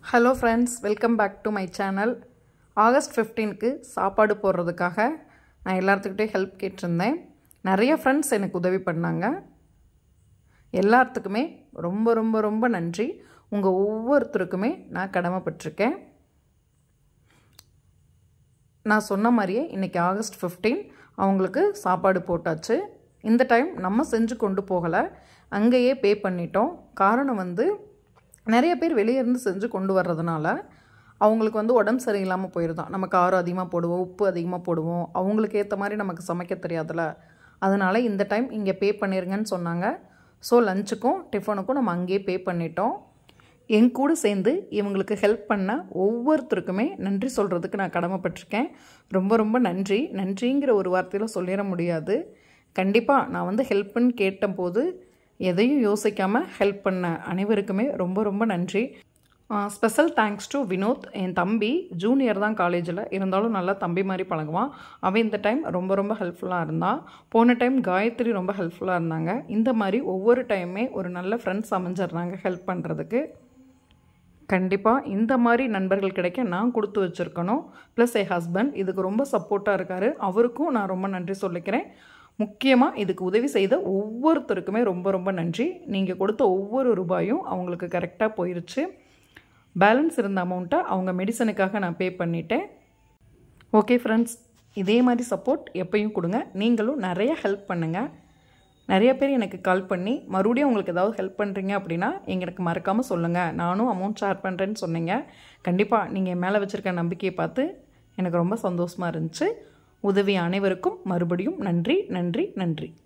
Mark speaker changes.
Speaker 1: Hello friends, welcome back to my channel. August 15க்கு சாப்பாடு போடுறதுக்காக நான் எல்லாத்துக்கிட்டே ஹெல்ப் கேட்டிருந்தேன். நிறைய ஃப்ரெண்ட்ஸ் எனக்கு உதவி பண்ணாங்க. எல்லாத்துக்குமே ரொம்ப ரொம்ப ரொம்ப நன்றி. உங்கள் ஒவ்வொருத்தருக்குமே நான் கடமைப்பட்டிருக்கேன். நான் சொன்ன மாதிரியே இன்றைக்கி ஆகஸ்ட் 15 அவங்களுக்கு சாப்பாடு போட்டாச்சு. இந்த டைம் நம்ம செஞ்சு கொண்டு போகலை, அங்கேயே பே பண்ணிட்டோம். காரணம் நிறைய பேர் வெளியே இருந்து செஞ்சு கொண்டு வர்றதுனால அவங்களுக்கு உடம்பு சரியில்லாமல் போயிடுதான். நம்ம காரம் அதிகமாக போடுவோம், உப்பு அதிகமாக போடுவோம், அவங்களுக்கு ஏற்ற மாதிரி நமக்கு சமைக்க தெரியாதுல்ல. அதனால் இந்த டைம் இங்கே பே பண்ணிடுங்கன்னு சொன்னாங்க. ஸோ லஞ்சுக்கும் டிஃபனுக்கும் நம்ம அங்கேயே பே பண்ணிட்டோம். என் கூட சேர்ந்து இவங்களுக்கு ஹெல்ப் பண்ண ஒவ்வொருத்தருக்குமே நன்றி சொல்கிறதுக்கு நான் கடமைப்பட்டிருக்கேன். ரொம்ப ரொம்ப நன்றி. நன்றிங்கிற ஒரு வார்த்தையில் சொல்லிட முடியாது. கண்டிப்பாக நான் ஹெல்ப்புன்னு கேட்டபோது எதையும் யோசிக்காமல் ஹெல்ப் பண்ண அனைவருக்குமே ரொம்ப ரொம்ப நன்றி. Special thanks to Vinod. என் தம்பி ஜூனியர் தான் காலேஜில், இருந்தாலும் நல்லா தம்பி மாதிரி பழகுவான். அவன் இந்த டைம் ரொம்ப ரொம்ப ஹெல்ப்ஃபுல்லாக இருந்தான். போன டைம் காயத்ரி ரொம்ப ஹெல்ப்ஃபுல்லாக இருந்தாங்க. இந்த மாதிரி ஒவ்வொரு டைமே ஒரு நல்ல ஃப்ரெண்ட்ஸ் அமைஞ்சிட்றாங்க ஹெல்ப் பண்ணுறதுக்கு. கண்டிப்பாக இந்த மாதிரி நண்பர்கள் கிடைக்க நான் கொடுத்து வச்சுருக்கணும். ப்ளஸ் என் ஹஸ்பண்ட் இதுக்கு ரொம்ப சப்போர்ட்டாக இருக்கார். அவருக்கும் நான் ரொம்ப நன்றி சொல்லிக்கிறேன். முக்கியமாக இதுக்கு உதவி செய்த ஒவ்வொருத்தருக்குமே ரொம்ப ரொம்ப நன்றி. நீங்கள் கொடுத்த ஒவ்வொரு ரூபாயும் அவங்களுக்கு கரெக்டாக போயிடுச்சு. பேலன்ஸ் இருந்த அமௌண்ட்டை அவங்க மெடிசனுக்காக நான் பே பண்ணிட்டேன். ஓகே ஃப்ரெண்ட்ஸ், இதே மாதிரி சப்போர்ட் எப்பயும் கொடுங்க. நீங்களும் நிறைய ஹெல்ப் பண்ணுங்கள். நிறைய பேர் எனக்கு கால் பண்ணி மறுபடியும் உங்களுக்கு ஏதாவது ஹெல்ப் பண்ணுறீங்க அப்படின்னா எங்களுக்கு மறக்காமல் சொல்லுங்கள், நானும் அமௌண்ட் ஷேர் பண்ணுறேன்னு சொன்னீங்க. கண்டிப்பாக நீங்கள் என் மேலே வச்சுருக்க நம்பிக்கையை பார்த்து எனக்கு ரொம்ப சந்தோஷமாக இருந்துச்சு. உதவி அனைவருக்கும் மறுபடியும் நன்றி நன்றி நன்றி.